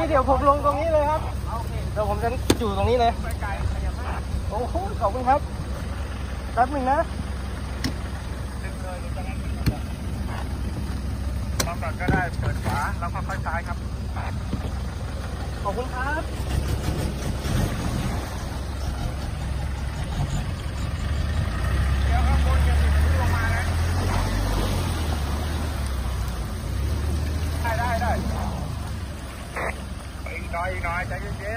เดี๋ยวผมลงตรงนี้เลยครับเดี๋ยวผมจะอยู่ตรงนี้เลยโอ้โหขอบคุณครับแป๊บหนึ่งนะตอนก่อนก็ได้เปิดฝาแล้วค่อยๆซ้ายครับขอบคุณครับเดี๋ยวข้างบนจะถึงลงมานะได้อีกหน่อยใจเย็น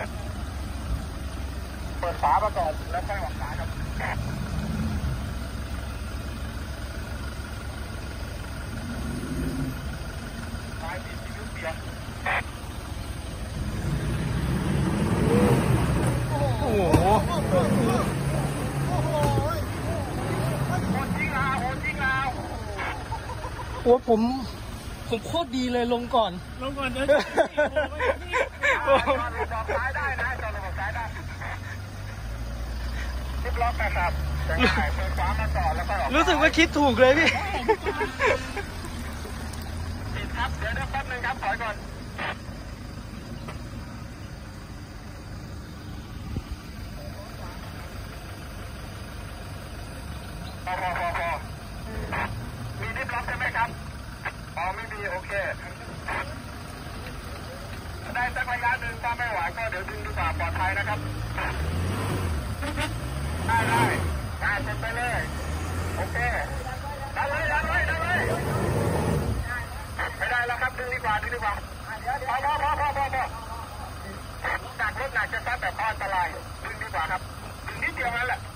ๆเปิดฝามาก่อนแล้วค่อยวางขาครับไม้ติดที่ยุบเปียกโอ้โหคนจริงแล้วโอ้ผมโคตรดีเลยลงก่อนเดินจอดซ้ายได้นะจอดระบบซ้ายได้ทิปล็อกนะครับจะง่ายเปิดฝามาก่อนแล้วก็รู้สึกว่าคิดถูกเลยพี่ติดครับเดี๋ยวแป๊บนึงครับถอยก่อนพอมีทิปล็อกใช่ไหมครับอ๋อไม่มีโอเคได้สักระยะหนึ่งถ้าไม่ไหวก็เดี๋ยวดึงดีกว่าปลอดภัยนะครับได้จนไปเลยโอเคดันเลยไม่ได้แล้วครับดึงดีกว่าพอจากรถหนักจะซัดแต่พออันตรายดึงดีกว่าครับดึงนิดเดียวนั่นแหละ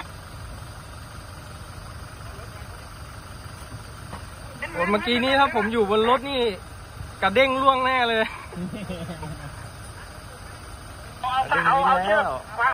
เมื่อกี้นี้ถ้าผมอยู่บนรถนี่กระเด้งล่วงแน่เลยเอาเชือก